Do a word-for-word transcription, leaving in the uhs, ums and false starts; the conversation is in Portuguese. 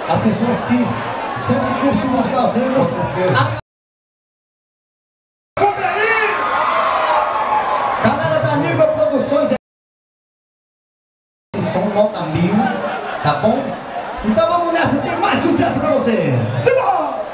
as pessoas que sempre curtem música brasileira. Galera da Nível Produções, esse som nota mil, tá bom? Então vamos nessa, tem mais sucesso pra você. Simbora!